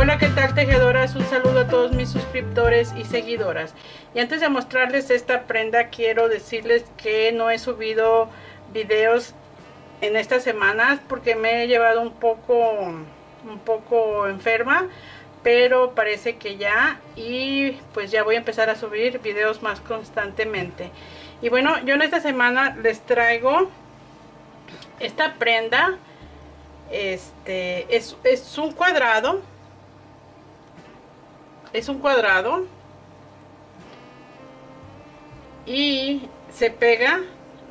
Hola, ¿qué tal, tejedoras? Un saludo a todos mis suscriptores y seguidoras. Y antes de mostrarles esta prenda, quiero decirles que no he subido videos en estas semanas porque me he llevado un poco enferma, pero parece que ya, y pues ya voy a empezar a subir videos más constantemente. Y bueno, yo en esta semana les traigo esta prenda. Es un cuadrado. Es un cuadrado y se pega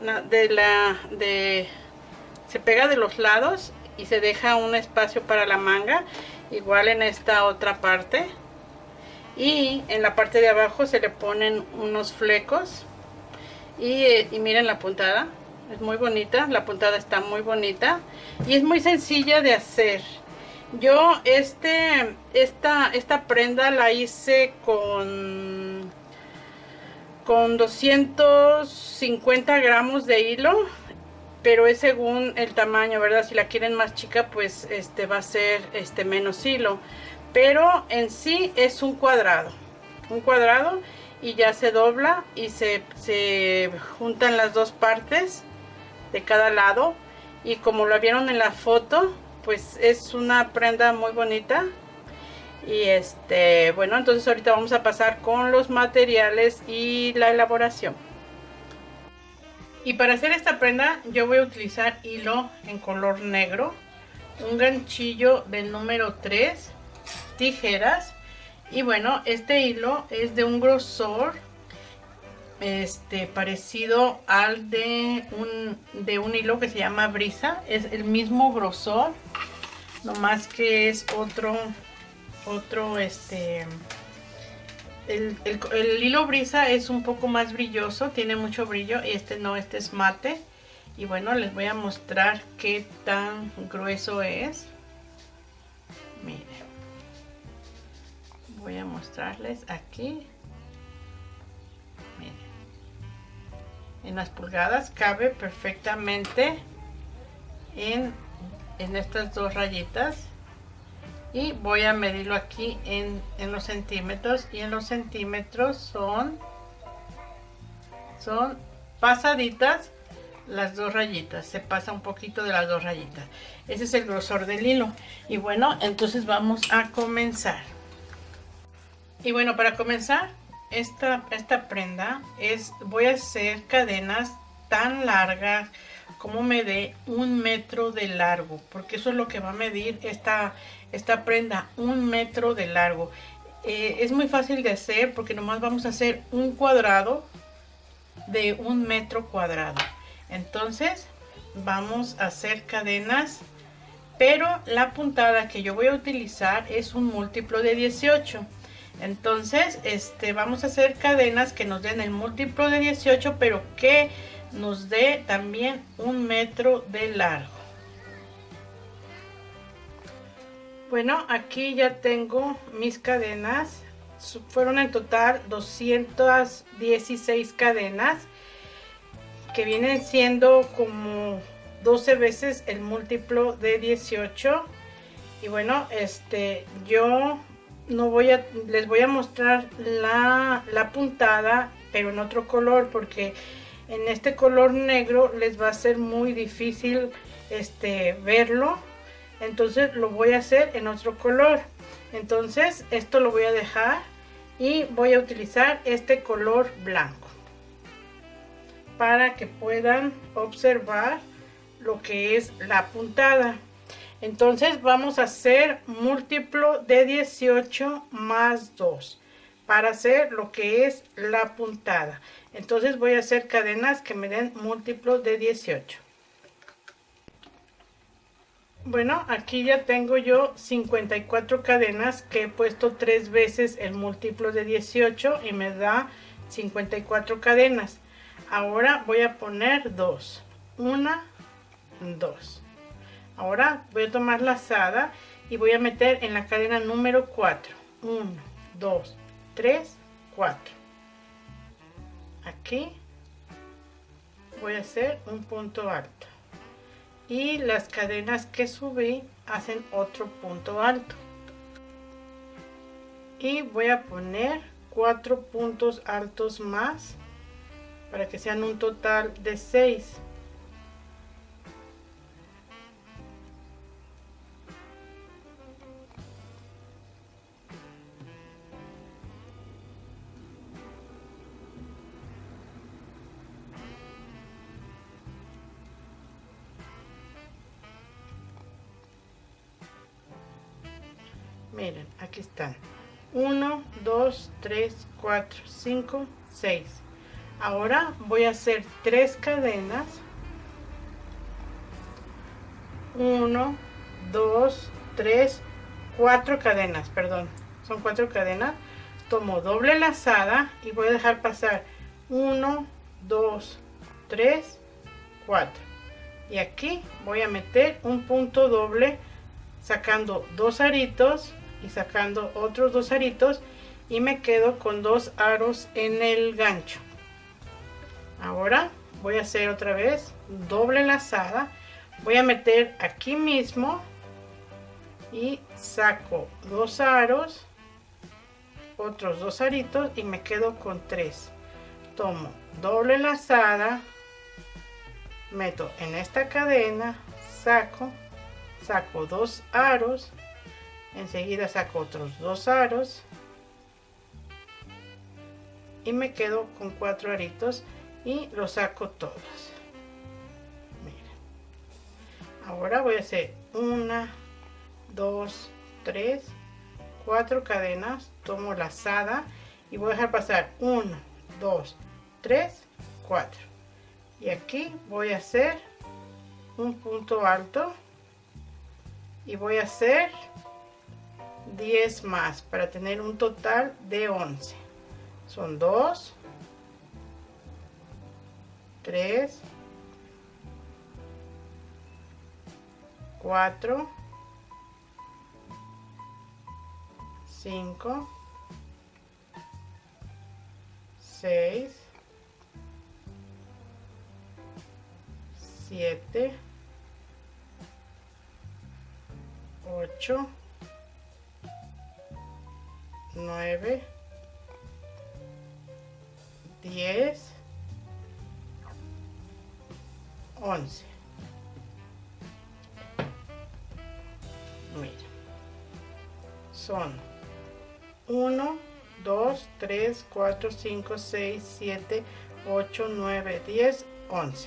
se pega de los lados y se deja un espacio para la manga, igual en esta otra parte, y en la parte de abajo se le ponen unos flecos y miren la puntada, es muy bonita, la puntada está muy bonita y es muy sencilla de hacer. Yo esta prenda la hice con 250 gramos de hilo, pero es según el tamaño, ¿verdad? Si la quieren más chica, pues va a ser menos hilo, pero en sí es un cuadrado y ya se dobla y se juntan las dos partes de cada lado, y como lo vieron en la foto, pues es una prenda muy bonita. Y bueno, entonces ahorita vamos a pasar con los materiales y la elaboración. Y para hacer esta prenda yo voy a utilizar hilo en color negro, un ganchillo del número 3, tijeras, y bueno, este hilo es de un grosor parecido al de un hilo que se llama brisa. Es el mismo grosor, no más que es otro el hilo brisa es un poco más brilloso, tiene mucho brillo, y no, este es mate. Y bueno, les voy a mostrar qué tan grueso es. Miren, voy a mostrarles aquí. Miren, en las pulgadas cabe perfectamente en estas dos rayitas. Y voy a medirlo aquí en los centímetros, y en los centímetros son pasaditas las dos rayitas, se pasa un poquito de las dos rayitas. Ese es el grosor del hilo. Y bueno, entonces vamos a comenzar. Y bueno, para comenzar esta prenda voy a hacer cadenas tan largas como me dé 1 metro de largo, porque eso es lo que va a medir esta prenda, 1 metro de largo. Es muy fácil de hacer porque nomás vamos a hacer un cuadrado de 1 metro cuadrado. Entonces vamos a hacer cadenas, pero la puntada que yo voy a utilizar es un múltiplo de 18. Entonces vamos a hacer cadenas que nos den el múltiplo de 18, pero que nos dé también 1 metro de largo. Bueno, aquí ya tengo mis cadenas. Fueron en total 216 cadenas, que vienen siendo como 12 veces el múltiplo de 18. Y bueno, yo les voy a mostrar la puntada, pero en otro color, porque en este color negro les va a ser muy difícil verlo. Entonces lo voy a hacer en otro color. Entonces esto lo voy a dejar y voy a utilizar este color blanco para que puedan observar lo que es la puntada. Entonces vamos a hacer múltiplo de 18 más 2 para hacer lo que es la puntada. Entonces voy a hacer cadenas que me den múltiplo de 18. Bueno, aquí ya tengo yo 54 cadenas que he puesto 3 veces el múltiplo de 18 y me da 54 cadenas. Ahora voy a poner 2. 1, 2. Ahora voy a tomar lazada y voy a meter en la cadena número 4. 1, 2, 3, 4. Aquí voy a hacer un punto alto. Y las cadenas que subí hacen otro punto alto. y voy a poner 4 puntos altos más para que sean un total de 6. Miren, aquí están. 1, 2, 3, 4, 5, 6. Ahora voy a hacer 3 cadenas. 1, 2, 3, 4 cadenas, perdón. Son 4 cadenas. Tomo doble lazada y voy a dejar pasar 1, 2, 3, 4. Y aquí voy a meter un punto doble sacando 2 aritos y sacando otros 2 aritos y me quedo con 2 aros en el gancho. Ahora voy a hacer otra vez doble lazada, voy a meter aquí mismo y saco 2 aros, otros 2 aritos y me quedo con 3. Tomo doble lazada, meto en esta cadena, saco 2 aros, enseguida saco otros 2 aros y me quedo con 4 aritos y los saco todos. Miren. Ahora voy a hacer 1, 2, 3, 4 cadenas, tomo lazada y voy a dejar pasar 1, 2, 3, 4 y aquí voy a hacer un punto alto y voy a hacer 10 más para tener un total de 11. Son 2, 3, 4, 5, 6, 7, 8, 9, 10, 11. Mira, son 1, 2, 3, 4, 5, 6, 7, 8, 9, 10, 11.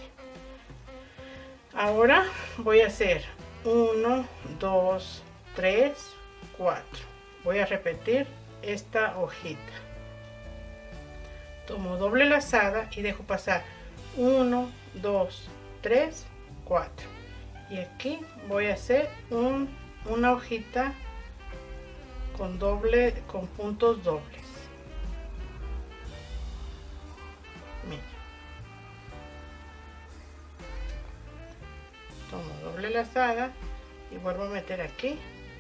Ahora voy a hacer 1, 2, 3, 4. Voy a repetir esta hojita. Tomo doble lazada y dejo pasar 1, 2, 3, 4. Y aquí voy a hacer una hojita con puntos dobles. Mira. Tomo doble lazada y vuelvo a meter aquí.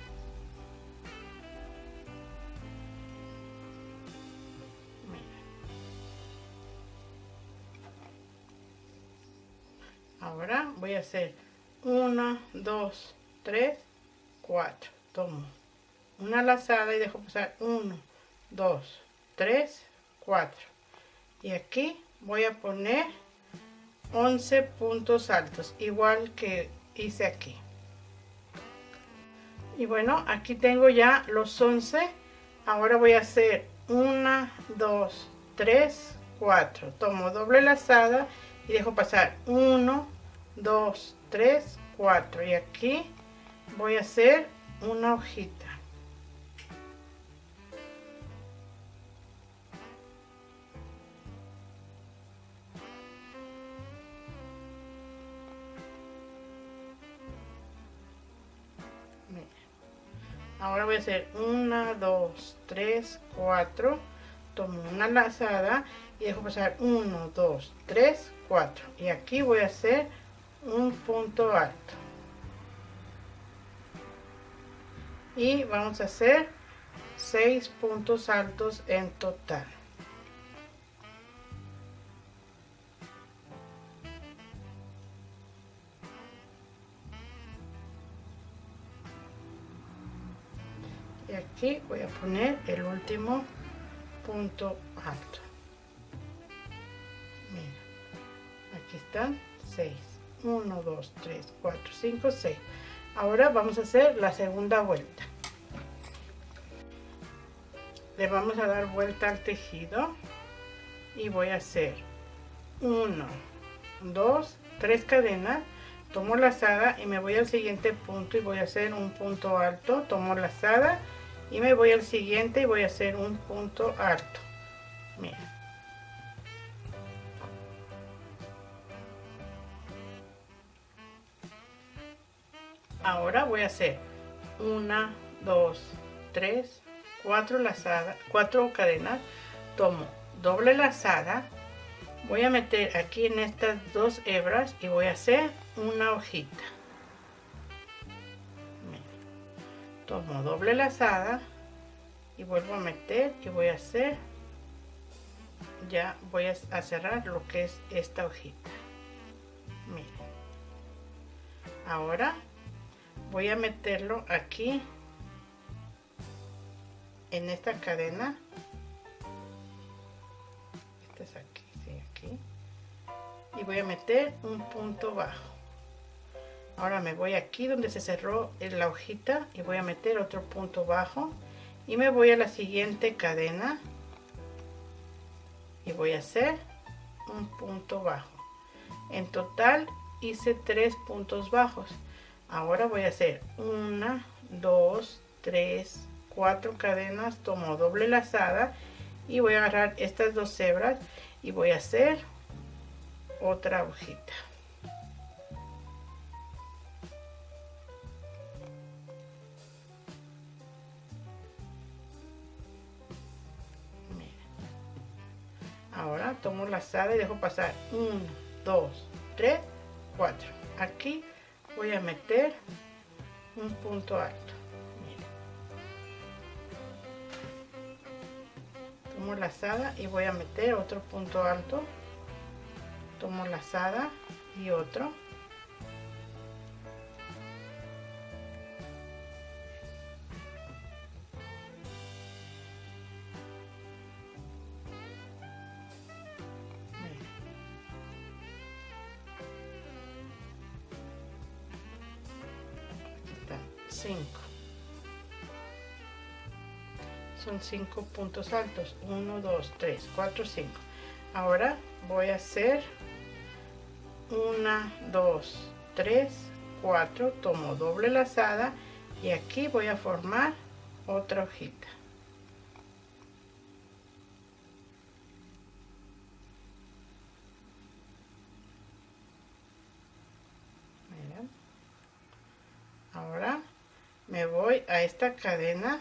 Ahora voy a hacer 1, 2, 3, 4. Tomo una lazada y dejo pasar 1, 2, 3, 4. Y aquí voy a poner 11 puntos altos, igual que hice aquí. Y bueno, aquí tengo ya los 11. Ahora voy a hacer 1, 2, 3, 4. Tomo doble lazada y dejo pasar 1, 2, 3, 4 y aquí voy a hacer una hojita. Mira. Ahora voy a hacer 1, 2, 3, 4. Tomo una lazada y dejo pasar 1, 2, 3, 4 y aquí voy a hacer un punto alto y vamos a hacer 6 puntos altos en total. y aquí voy a poner el último punto alto. Mira, aquí están 6, 1, 2, 3, 4, 5, 6. Ahora vamos a hacer la segunda vuelta. Le vamos a dar vuelta al tejido y voy a hacer 1, 2, 3 cadenas, tomo lazada y me voy al siguiente punto y voy a hacer un punto alto, tomo lazada y me voy al siguiente y voy a hacer un punto alto. Mira. Ahora voy a hacer 1, 2, 3, 4 lazadas, 4 cadenas, tomo doble lazada, voy a meter aquí en estas dos hebras y voy a hacer una hojita. Mira. Tomo doble lazada y vuelvo a meter y voy a hacer, ya voy a cerrar lo que es esta hojita. Mira. Ahora voy a meterlo aquí en esta cadena. Esta es aquí, sí, aquí. Y voy a meter un punto bajo. Ahora me voy aquí donde se cerró la hojita y voy a meter otro punto bajo y me voy a la siguiente cadena y voy a hacer un punto bajo. En total hice 3 puntos bajos. Ahora voy a hacer 1, 2, 3, 4 cadenas, tomo doble lazada y voy a agarrar estas dos hebras y voy a hacer otra hojita. Mira. Ahora tomo lazada y dejo pasar 1, 2, 3, 4. Aquí voy a meter un punto alto. Mira. Tomo lazada y voy a meter otro punto alto. Tomo lazada y otro. Mira. 5. Son 5 puntos altos. 1, 2, 3, 4, 5. Ahora voy a hacer 1, 2, 3, 4. Tomo doble lazada y aquí voy a formar otra hojita. Miren. Ahora me voy a esta cadena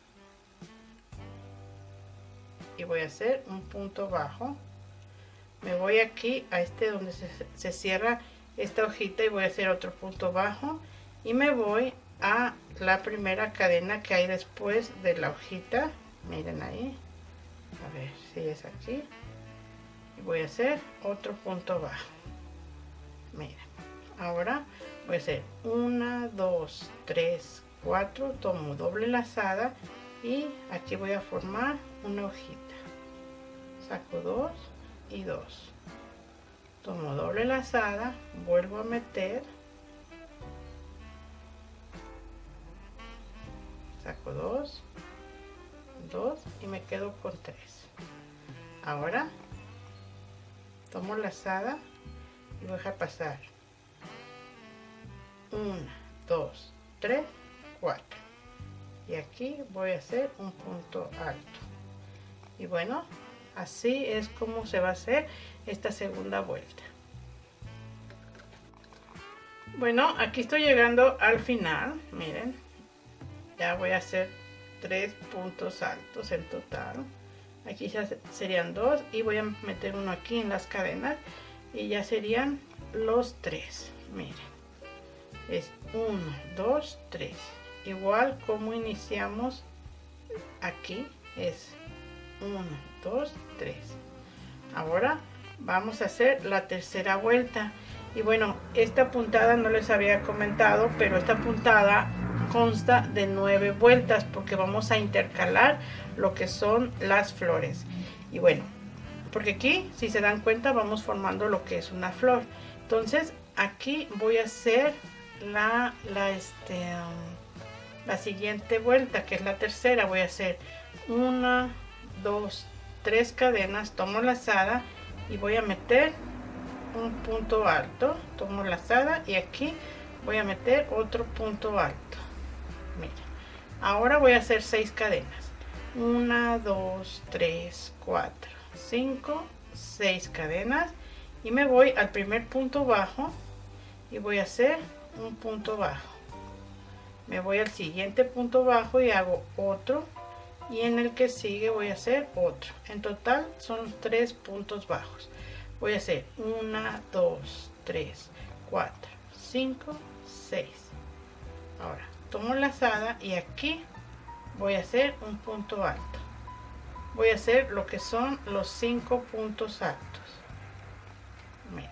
y voy a hacer un punto bajo. Me voy aquí a este donde se cierra esta hojita y voy a hacer otro punto bajo y me voy a la primera cadena que hay después de la hojita. Miren ahí, a ver si es aquí, y voy a hacer otro punto bajo. Miren, ahora voy a hacer 1, 2, 3, 4, tomo doble lazada y aquí voy a formar una hojita. Saco 2 y 2. Tomo doble lazada, vuelvo a meter, saco 2, 2 y me quedo con 3. Ahora tomo lazada y voy a dejar pasar 1, 2, 3, 4 y aquí voy a hacer un punto alto. Y bueno, así es como se va a hacer esta segunda vuelta. Bueno, aquí estoy llegando al final. Miren, ya voy a hacer 3 puntos altos en total. Aquí ya serían 2 y voy a meter uno aquí en las cadenas y ya serían los 3. Miren, es 1, 2, 3. Igual como iniciamos aquí, es 1, 2, 3. Ahora vamos a hacer la tercera vuelta. Y bueno, esta puntada no les había comentado, pero esta puntada consta de 9 vueltas porque vamos a intercalar lo que son las flores. Y bueno, porque aquí, si se dan cuenta, vamos formando lo que es una flor. Entonces, aquí voy a hacer la siguiente vuelta, que es la tercera. Voy a hacer 1, 2, 3 cadenas, tomo lazada y voy a meter un punto alto, tomo lazada y aquí voy a meter otro punto alto. Mira, ahora voy a hacer 6 cadenas, 1, 2, 3, 4, 5, 6 cadenas y me voy al primer punto bajo y voy a hacer un punto bajo. Me voy al siguiente punto bajo y hago otro, y en el que sigue voy a hacer otro. En total son 3 puntos bajos. Voy a hacer 1, 2, 3, 4, 5, 6. Ahora tomo lazada y aquí voy a hacer un punto alto. Voy a hacer lo que son los 5 puntos altos. Mira.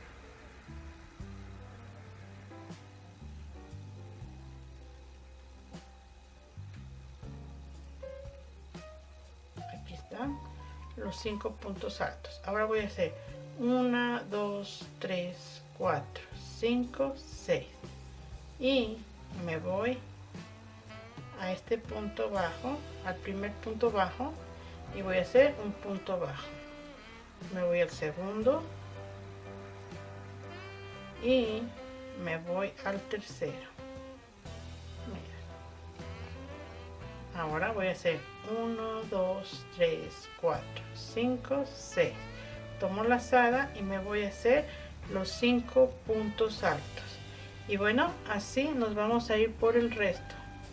Aquí están los 5 puntos altos. Ahora voy a hacer 1, 2, 3, 4, 5, 6 y me voy a este punto bajo, al primer punto bajo, y voy a hacer un punto bajo. Me voy al segundo y me voy al tercero. Mira. Ahora voy a hacer 1, 2, 3, 4, 5, 6. Tomo lazada y me voy a hacer los 5 puntos altos. Y bueno, así nos vamos a ir por el resto.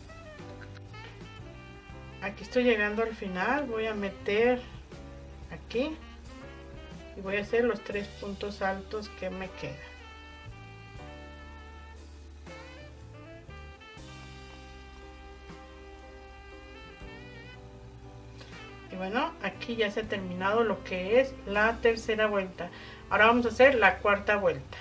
Aquí estoy llegando al final, voy a meter aquí y voy a hacer los 3 puntos altos que me quedan. Y bueno, aquí ya se ha terminado lo que es la tercera vuelta. Ahora vamos a hacer la cuarta vuelta.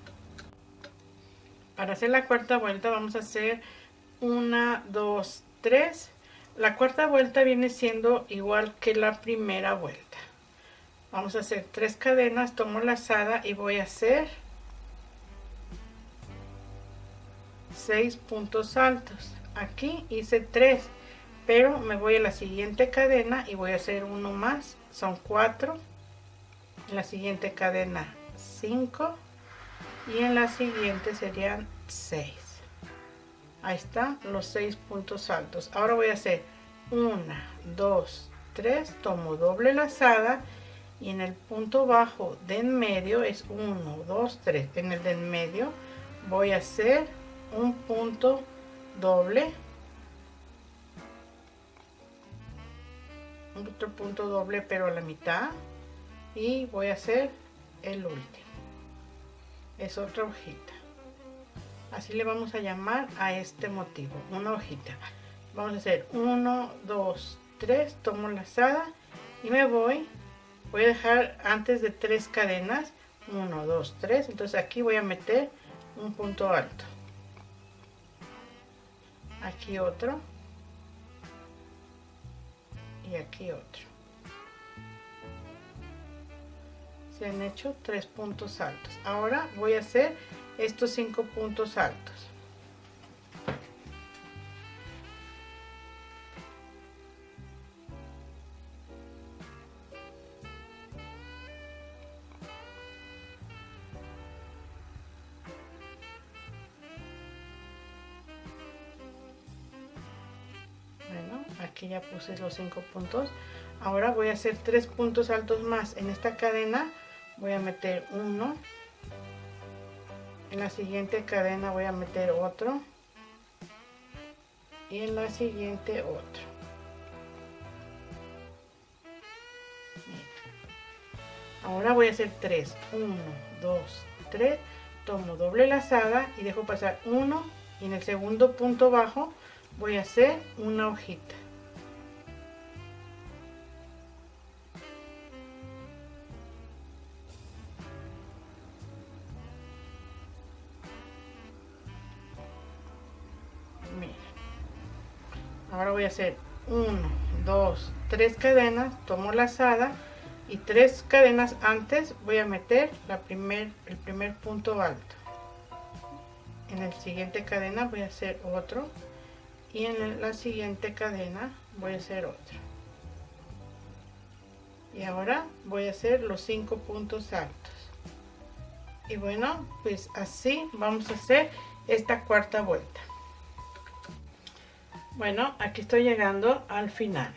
Para hacer la cuarta vuelta vamos a hacer 1, 2, 3. La cuarta vuelta viene siendo igual que la primera vuelta. Vamos a hacer 3 cadenas, tomo lazada y voy a hacer 6 puntos altos. Aquí hice 3, pero me voy a la siguiente cadena y voy a hacer uno más, son 4. En la siguiente cadena 5 y en la siguiente serían 6. Ahí están los 6 puntos altos. Ahora voy a hacer 1, 2, 3, tomo doble lazada y en el punto bajo de en medio es 1, 2, 3. En el de en medio voy a hacer un punto doble, otro punto doble pero a la mitad, y voy a hacer el último. Es otra hojita. Así le vamos a llamar a este motivo, una hojita. Vamos a hacer 1, 2, 3, tomo lazada y me voy a dejar antes de 3 cadenas, 1, 2, 3, entonces aquí voy a meter un punto alto, aquí otro y aquí otro. Se han hecho 3 puntos altos. Ahora voy a hacer estos 5 puntos altos. Bueno, aquí ya puse los 5 puntos. Ahora voy a hacer 3 puntos altos más. En esta cadena voy a meter uno. En la siguiente cadena voy a meter otro. Y en la siguiente otro. Ahora voy a hacer 3. 1, 2, 3. Tomo doble lazada y dejo pasar uno. Y en el segundo punto bajo voy a hacer una hojita. Ahora voy a hacer 1, 2, 3 cadenas, tomo lazada y 3 cadenas antes voy a meter el primer punto alto. En la siguiente cadena voy a hacer otro y en la siguiente cadena voy a hacer otro. Y ahora voy a hacer los 5 puntos altos. Y bueno, pues así vamos a hacer esta cuarta vuelta. Bueno, aquí estoy llegando al final.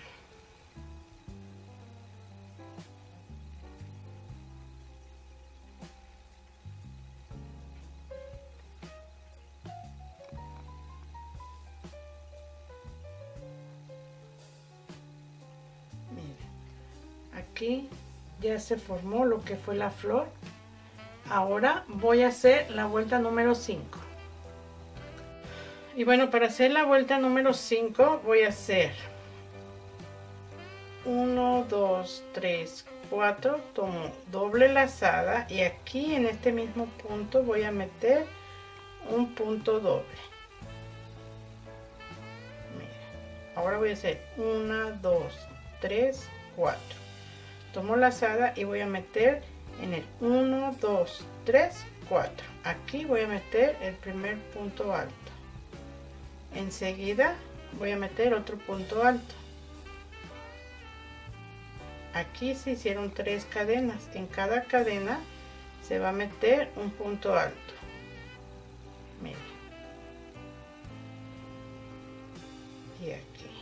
Miren, aquí ya se formó lo que fue la flor. Ahora voy a hacer la vuelta número 5. Y bueno, para hacer la vuelta número 5 voy a hacer 1, 2, 3, 4, tomo doble lazada y aquí en este mismo punto voy a meter un punto doble. Mira, ahora voy a hacer 1, 2, 3, 4. Tomo lazada y voy a meter en el 1, 2, 3, 4. Aquí voy a meter el primer punto alto. Enseguida voy a meter otro punto alto. Aquí se hicieron 3 cadenas. En cada cadena se va a meter un punto alto. Miren. Y aquí.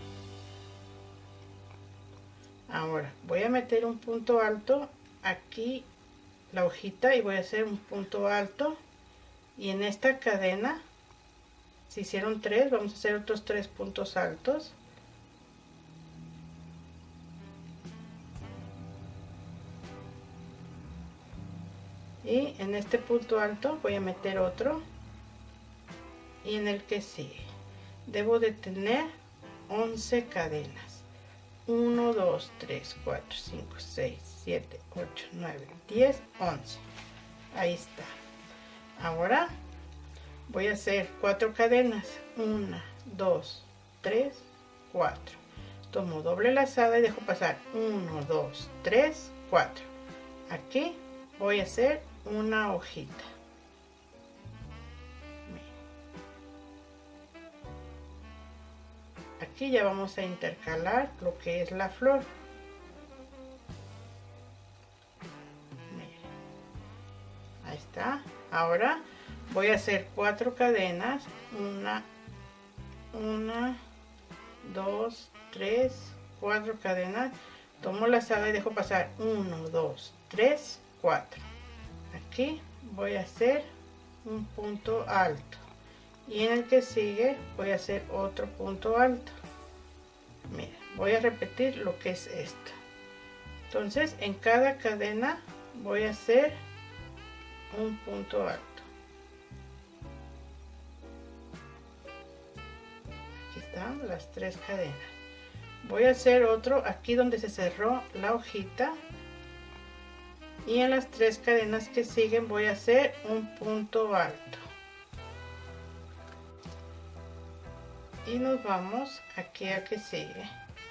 Ahora voy a meter un punto alto aquí la hojita y voy a hacer un punto alto. Y en esta cadena se hicieron 3, vamos a hacer otros 3 puntos altos. Y en este punto alto voy a meter otro. Y en el que sigue debo de tener 11 cadenas. 1, 2, 3, 4, 5, 6, 7, 8, 9, 10, 11. Ahí está. Ahora voy a hacer 4 cadenas. 1, 2, 3, 4. Tomo doble lazada y dejo pasar 1, 2, 3, 4. Aquí voy a hacer una hojita. Aquí ya vamos a intercalar lo que es la flor. Ahí está. Ahora voy a hacer 4 cadenas. 1, 2, 3, 4 cadenas. Tomo lazada y dejo pasar 1, 2, 3, 4. Aquí voy a hacer un punto alto. Y en el que sigue voy a hacer otro punto alto. Mira, voy a repetir lo que es esto. Entonces en cada cadena voy a hacer un punto alto. Aquí están las 3 cadenas. Voy a hacer otro aquí donde se cerró la hojita. Y en las 3 cadenas que siguen voy a hacer un punto alto. Y nos vamos aquí a que sigue.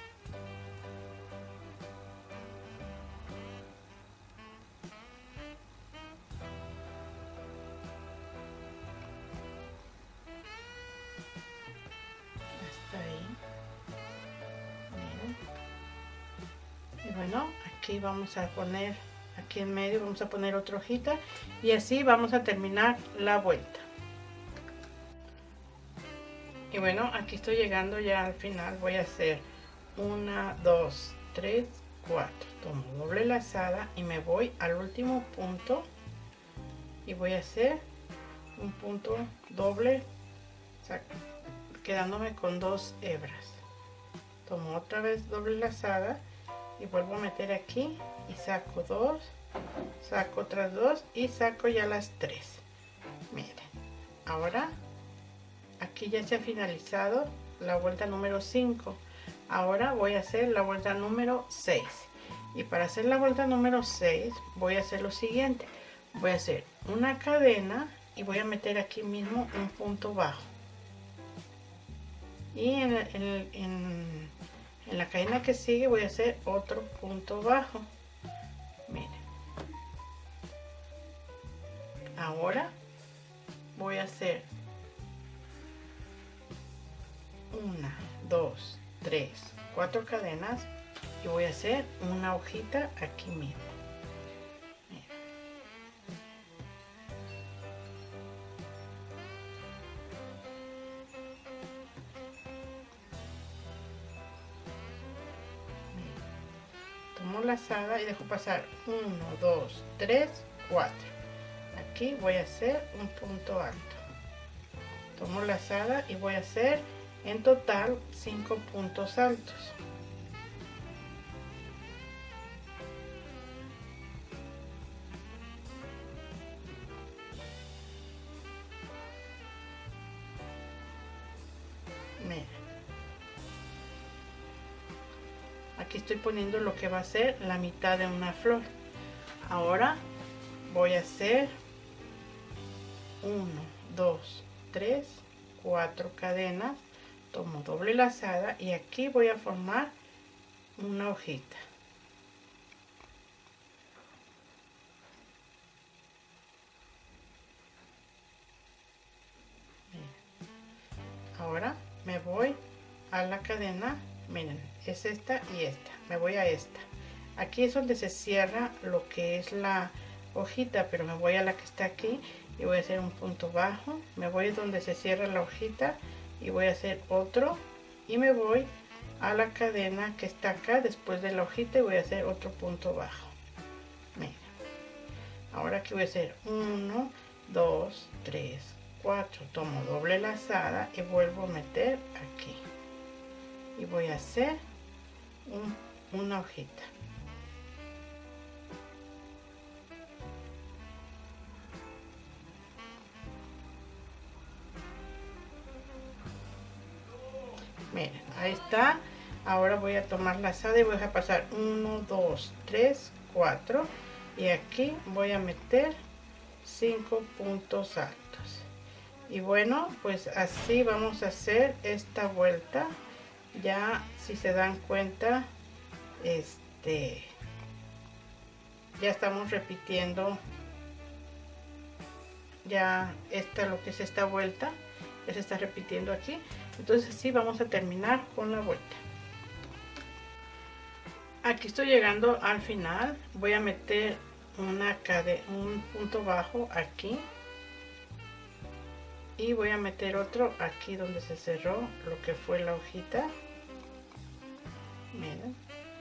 Hasta ahí. Miren. Y bueno, aquí vamos a poner, aquí en medio vamos a poner otra hojita y así vamos a terminar la vuelta. Y bueno, aquí estoy llegando ya al final. Voy a hacer 1, 2, 3, 4. Tomo doble lazada y me voy al último punto y voy a hacer un punto doble, quedándome con 2 hebras. Tomo otra vez doble lazada y vuelvo a meter aquí y saco 2, saco otras 2 y saco ya las 3. Miren, ahora aquí ya se ha finalizado la vuelta número 5. Ahora voy a hacer la vuelta número 6. Y para hacer la vuelta número 6 voy a hacer lo siguiente. Voy a hacer una cadena y voy a meter aquí mismo un punto bajo. y en la cadena que sigue voy a hacer otro punto bajo. Miren, ahora voy a hacer 1, 2, 3, 4 cadenas y voy a hacer una hojita aquí mismo. Tomo lazada y dejo pasar 1, 2, 3, 4. Aquí voy a hacer un punto alto. Tomo lazada y voy a hacer en total 5 puntos altos. Miren. Aquí estoy poniendo lo que va a ser la mitad de una flor. Ahora voy a hacer 1, 2, 3, 4 cadenas. Tomo doble lazada y aquí voy a formar una hojita. Ahora me voy a la cadena, miren, es esta y esta, me voy a esta. Aquí es donde se cierra lo que es la hojita, pero me voy a la que está aquí y voy a hacer un punto bajo. Me voy donde se cierra la hojita y voy a hacer otro y me voy a la cadena que está acá después de la hojita y voy a hacer otro punto bajo. Miren, ahora aquí voy a hacer 1, 2, 3, 4, tomo doble lazada y vuelvo a meter aquí y voy a hacer una hojita. Miren, ahí está. Ahora voy a tomar lazada y voy a pasar 1, 2, 3, 4 y aquí voy a meter 5 puntos altos. Y bueno, pues así vamos a hacer esta vuelta. Ya si se dan cuenta, ya estamos repitiendo ya lo que es esta vuelta, ya se está repitiendo aquí. Entonces así vamos a terminar con la vuelta. Aquí estoy llegando al final, voy a meter un punto bajo aquí y voy a meter otro aquí donde se cerró lo que fue la hojita. Miren,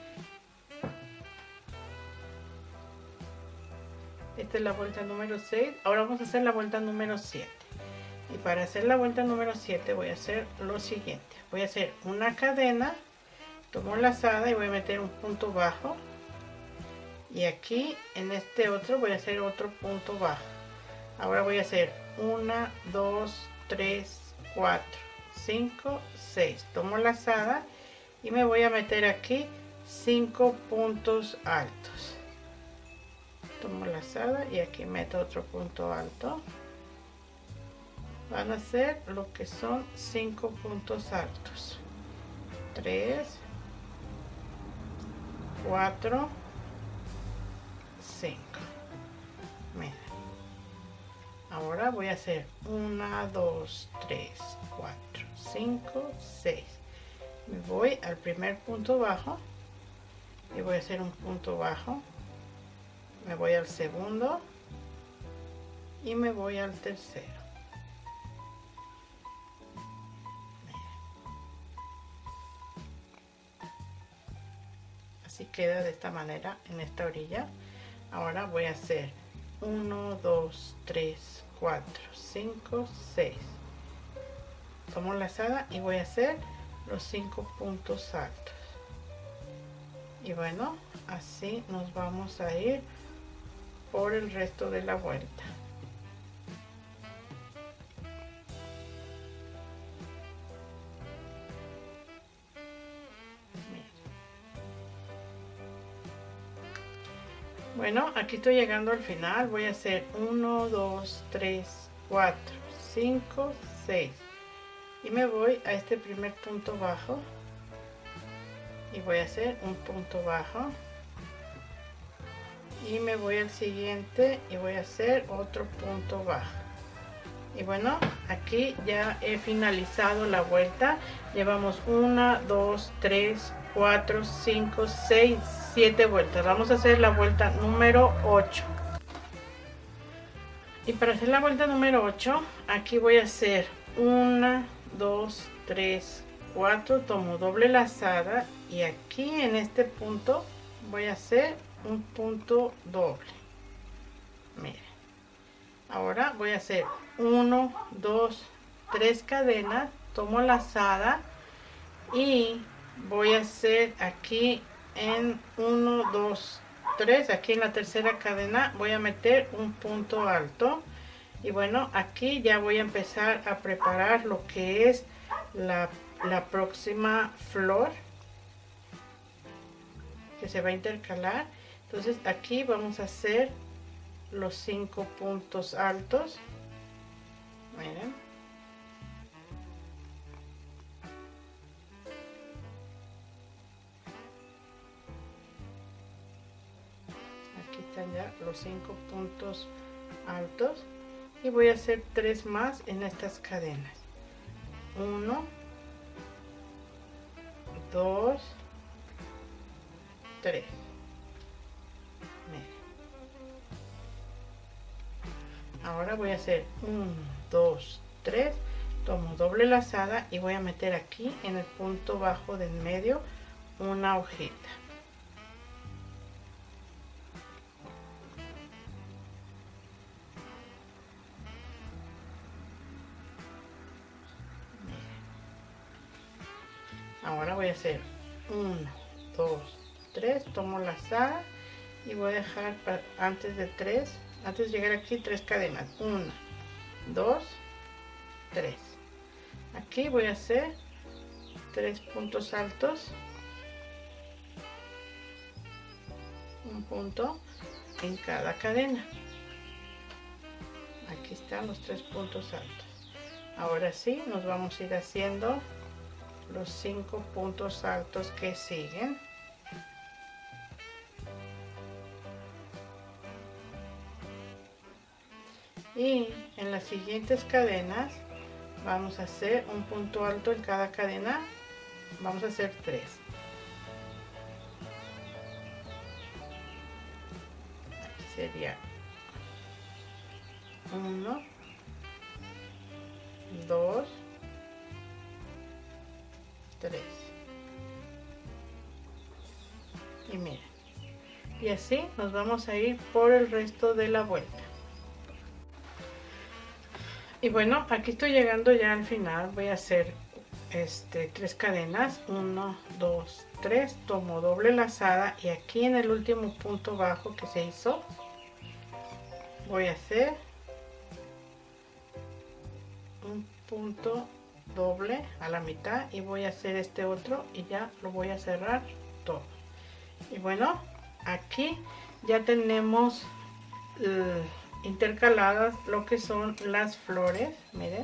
esta es la vuelta número 6. Ahora vamos a hacer la vuelta número 7 y para hacer la vuelta número 7 voy a hacer lo siguiente. Voy a hacer una cadena, tomo lazada y voy a meter un punto bajo y aquí en este otro voy a hacer otro punto bajo. Ahora voy a hacer 1, 2, 3, 4, 5, 6. Tomo lazada y me voy a meter aquí 5 puntos altos. Tomo lazada y aquí meto otro punto alto. Van a ser lo que son 5 puntos altos. 3, 4, 5. Miren. Ahora voy a hacer 1, 2, 3, 4, 5, 6. Me voy al primer punto bajo y voy a hacer un punto bajo. Me voy al segundo y me voy al tercero. Así queda de esta manera en esta orilla. Ahora voy a hacer 1, 2, 3, 4, 5, 6. Tomo lazada y voy a hacer los 5 puntos altos. Y bueno, así nos vamos a ir por el resto de la vuelta. Bueno, aquí estoy llegando al final. Voy a hacer 1, 2, 3, 4, 5, 6. y me voy a este primer punto bajo y voy a hacer un punto bajo y me voy al siguiente y voy a hacer otro punto bajo. Y bueno, aquí ya he finalizado la vuelta. Llevamos 1, 2, 3, 4, 5, 6, 7 vueltas. Vamos a hacer la vuelta número 8. Y para hacer la vuelta número 8, aquí voy a hacer 1, 2, 3, 4, tomo doble lazada y aquí en este punto voy a hacer un punto doble. Miren, ahora voy a hacer 1, 2, 3 cadenas, tomo lazada y voy a hacer aquí en 1, 2, 3, aquí en la tercera cadena voy a meter un punto alto. Y bueno, aquí ya voy a empezar a preparar lo que es la próxima flor que se va a intercalar. Entonces aquí vamos a hacer los 5 puntos altos. Miren. Aquí están ya los 5 puntos altos. Y voy a hacer 3 más en estas cadenas. 1, 2, 3. Ahora voy a hacer 1, 2, 3, tomo doble lazada y voy a meter aquí en el punto bajo del medio una hojita. Ahora voy a hacer 1, 2, 3, tomo lazada y voy a dejar antes de llegar aquí 3 cadenas. 1, 2, 3. Aquí voy a hacer 3 puntos altos, un punto en cada cadena. Aquí están los 3 puntos altos. Ahora sí, nos vamos a ir haciendo los 5 puntos altos que siguen. Y en las siguientes cadenas vamos a hacer un punto alto en cada cadena. Vamos a hacer 3. Aquí sería 1, 2, 3. Y miren, y así nos vamos a ir por el resto de la vuelta. Y bueno, aquí estoy llegando ya al final. Voy a hacer 3 cadenas, 1, 2, 3, tomo doble lazada y aquí en el último punto bajo que se hizo voy a hacer un punto doble a la mitad y voy a hacer este otro y ya lo voy a cerrar todo. Y bueno, aquí ya tenemos intercaladas lo que son las flores. Miren,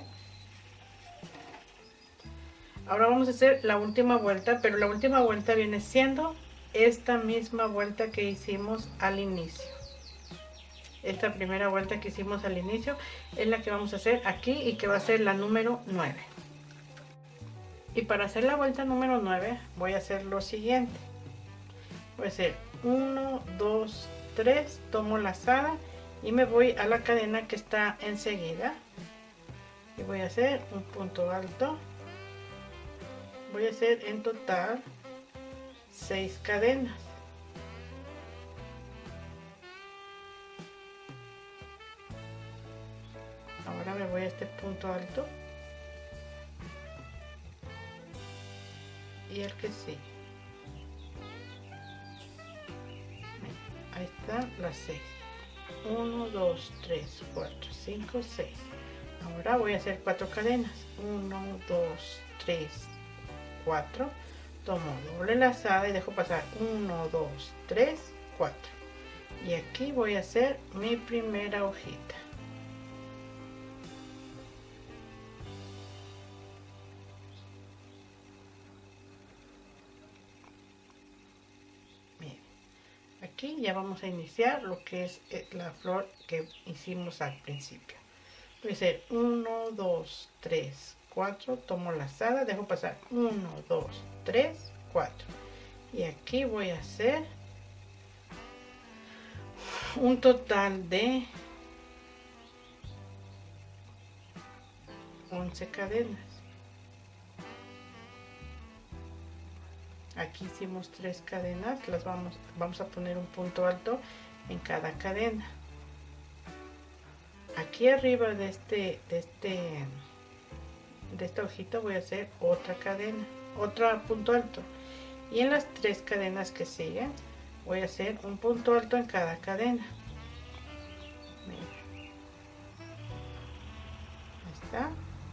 ahora vamos a hacer la última vuelta, pero la última vuelta viene siendo esta misma vuelta que hicimos al inicio. Esta primera vuelta que hicimos al inicio es la que vamos a hacer aquí y que va a ser la número 9. Y para hacer la vuelta número 9 voy a hacer lo siguiente. Voy a hacer 1, 2, 3, tomo lazada y me voy a la cadena que está enseguida y voy a hacer un punto alto. Voy a hacer en total 6 cadenas. Ahora me voy a este punto alto y el que sigue. Ahí están las 6. 1, 2, 3, 4, 5, 6. Ahora voy a hacer 4 cadenas. 1, 2, 3, 4. Tomo doble lazada y dejo pasar 1, 2, 3, 4. Y aquí voy a hacer mi primera hojita. aquí ya vamos a iniciar lo que es la flor que hicimos al principio. Voy a hacer 1, 2, 3, 4, tomo lazada, dejo pasar 1, 2, 3, 4 y aquí voy a hacer un total de 11 cadenas. Aquí hicimos 3 cadenas, las vamos a poner un punto alto en cada cadena. Aquí arriba de esta hojita voy a hacer otra cadena, otro punto alto, y en las 3 cadenas que siguen voy a hacer un punto alto en cada cadena. Miren. Ahí está.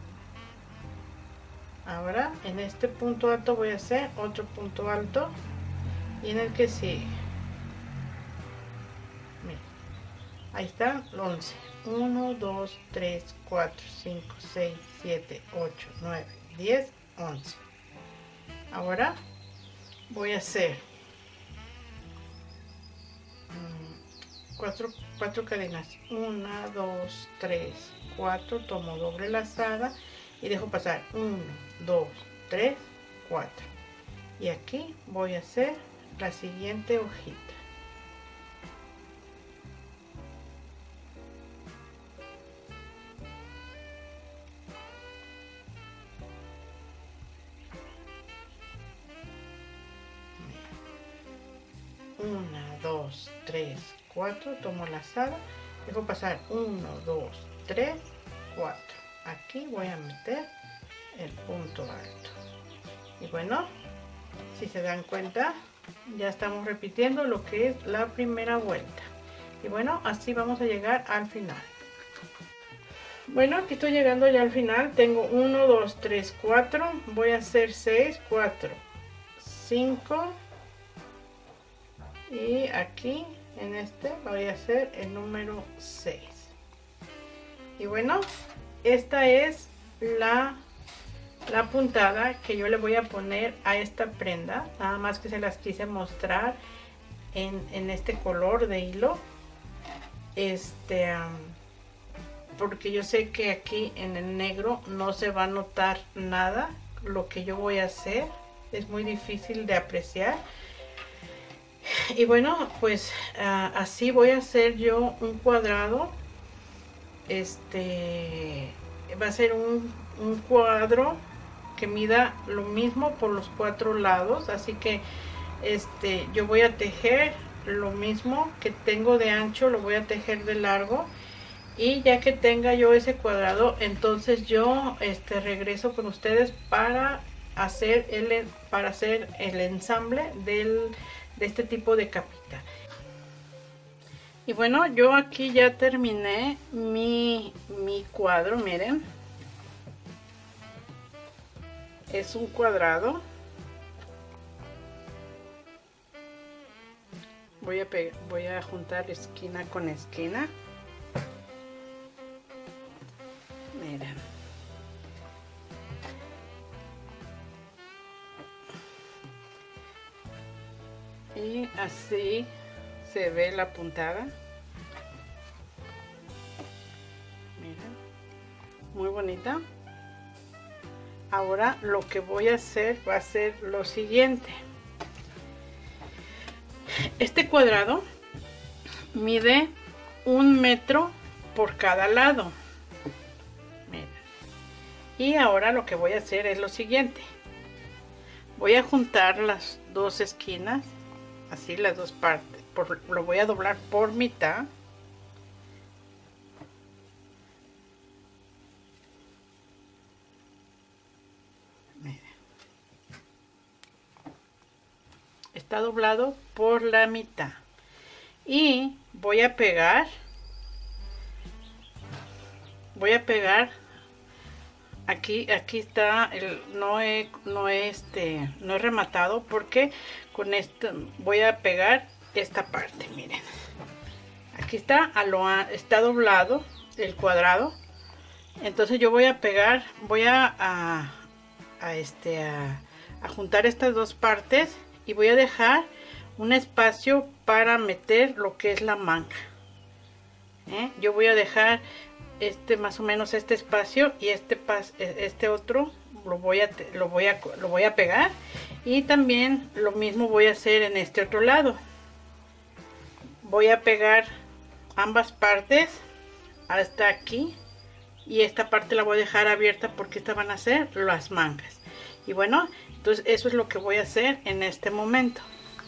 Ahora en este punto alto voy a hacer otro punto alto y en el que sigue. Miren. Ahí están los 11. 1, 2, 3, 4, 5, 6, 7, 8, 9, 10, 11. Ahora voy a hacer 4 cadenas. 1, 2, 3, 4. Tomo doble lazada y dejo pasar 1, 2, 3, 4. Y aquí voy a hacer la siguiente hojita. Una, 2, 3, 4, tomo lazada, dejo pasar 1, 2, 3, 4. Aquí voy a meter el punto alto. Y bueno, si se dan cuenta, ya estamos repitiendo lo que es la primera vuelta. Y bueno, así vamos a llegar al final. Bueno, aquí estoy llegando ya al final. Tengo 1, 2, 3, 4. Voy a hacer 6, 4, 5. Y aquí en este voy a hacer el número 6. Y bueno, esta es la puntada que yo le voy a poner a esta prenda. Nada más que se las quise mostrar en este color de hilo. Porque yo sé que aquí en el negro no se va a notar nada lo que yo voy a hacer. Es muy difícil de apreciar. Y bueno, pues así voy a hacer yo un cuadrado. Va a ser un cuadro que mida lo mismo por los 4 lados. Así que yo voy a tejer lo mismo que tengo de ancho, lo voy a tejer de largo. Y ya que tenga yo ese cuadrado, entonces yo regreso con ustedes para hacer el ensamble de este tipo de capita. Y bueno, yo aquí ya terminé mi cuadro. Miren, es un cuadrado. Voy a juntar esquina con esquina. Miren, y así se ve la puntada. Miren, muy bonita. Ahora lo que voy a hacer va a ser lo siguiente. Este cuadrado mide 1 metro por cada lado. Miren. Y ahora lo que voy a hacer es lo siguiente. Voy a juntar las dos esquinas, así las dos partes, lo voy a doblar por mitad. Miren. Está doblado por la mitad. Y voy a pegar aquí está no he rematado, porque con esto voy a pegar esta parte. Miren, aquí está está doblado el cuadrado. Entonces yo voy a pegar, voy a juntar estas dos partes y voy a dejar un espacio para meter lo que es la manga. Yo voy a dejar más o menos este espacio, y este otro lo voy a pegar, y también lo mismo voy a hacer en este otro lado. Voy a pegar ambas partes hasta aquí, y esta parte la voy a dejar abierta porque estas van a ser las mangas. Y bueno, entonces eso es lo que voy a hacer en este momento.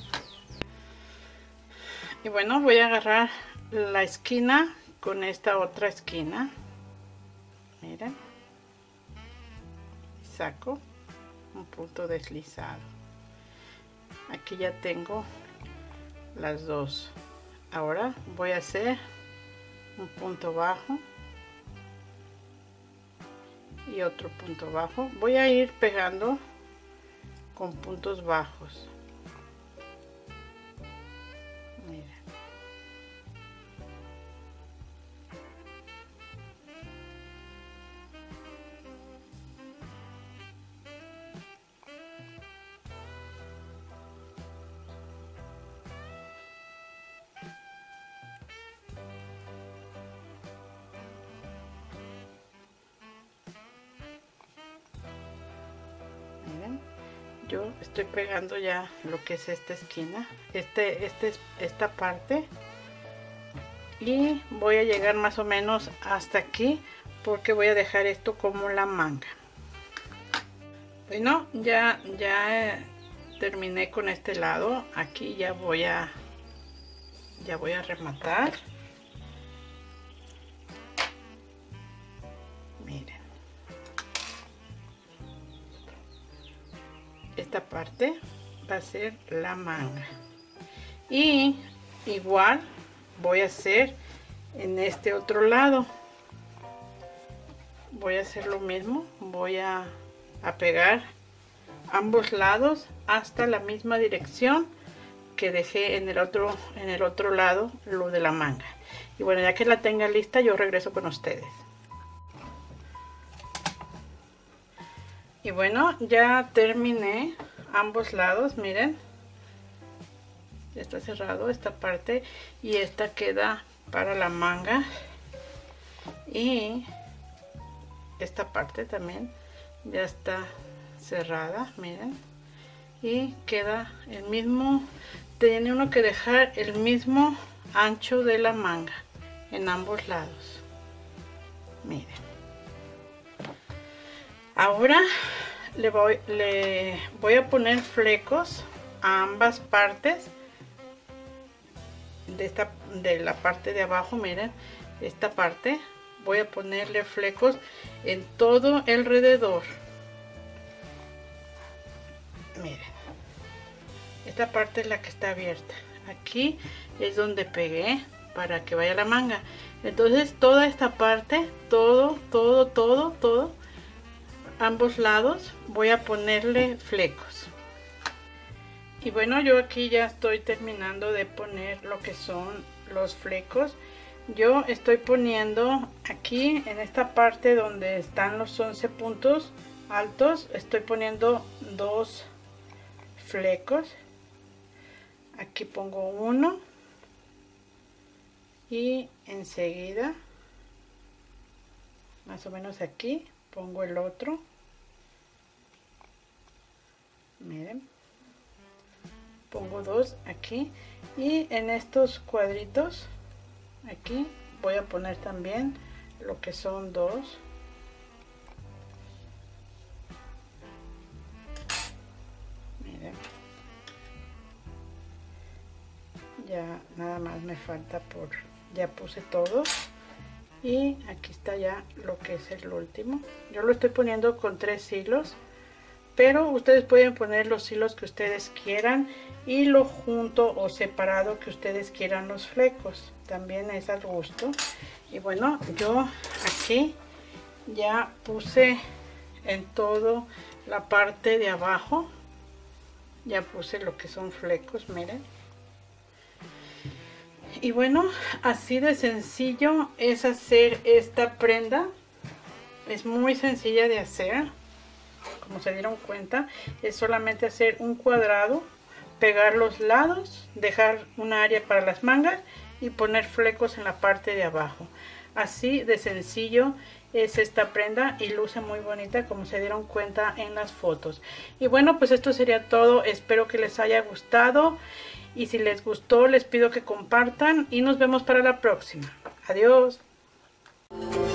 Y bueno, voy a agarrar la esquina con esta otra esquina, miren, saco un punto deslizado. Aquí ya tengo las dos. Ahora voy a hacer un punto bajo y otro punto bajo. Voy a ir pegando con puntos bajos. Miren. Yo estoy pegando ya lo que es esta esquina, esta parte, y voy a llegar más o menos hasta aquí porque voy a dejar esto como la manga. Bueno, ya terminé con este lado. Aquí ya voy a rematar. Miren, esta parte va a ser la manga, y igual voy a hacer en este otro lado. Voy a hacer lo mismo, voy a pegar ambos lados hasta la misma dirección que dejé en el otro lado, lo de la manga. Y bueno, ya que la tenga lista, yo regreso con ustedes. Y bueno, ya terminé ambos lados, miren, ya está cerrado esta parte, y esta queda para la manga, y esta parte también ya está cerrada, miren, y queda el mismo. Tiene uno que dejar el mismo ancho de la manga en ambos lados, miren. Ahora le voy a poner flecos a ambas partes de la parte de abajo. Miren, esta parte voy a ponerle flecos en todo alrededor. Miren, esta parte es la que está abierta. Aquí es donde pegué para que vaya la manga. Entonces toda esta parte, todo, ambos lados voy a ponerle flecos. Y bueno, yo aquí ya estoy terminando de poner lo que son los flecos. Yo estoy poniendo aquí en esta parte donde están los 11 puntos altos, estoy poniendo 2 flecos. Aquí pongo uno, y enseguida, más o menos aquí, pongo el otro. Miren, pongo 2 aquí, y en estos cuadritos aquí voy a poner también lo que son 2. Miren, ya nada más me falta ya puse todo, y aquí está ya lo que es el último. Yo lo estoy poniendo con 3 hilos, pero ustedes pueden poner los hilos que ustedes quieran, y lo junto o separado que ustedes quieran los flecos, también es al gusto. Y bueno, yo aquí ya puse en todo la parte de abajo, ya puse lo que son flecos, miren. Y bueno, así de sencillo es hacer esta prenda. Es muy sencilla de hacer, como se dieron cuenta. Es solamente hacer un cuadrado pegar los lados, dejar una área para las mangas y poner flecos en la parte de abajo. Así de sencillo es esta prenda y luce muy bonita, como se dieron cuenta en las fotos. Y bueno, pues esto sería todo. Espero que les haya gustado, y si les gustó les pido que compartan y nos vemos para la próxima. Adiós.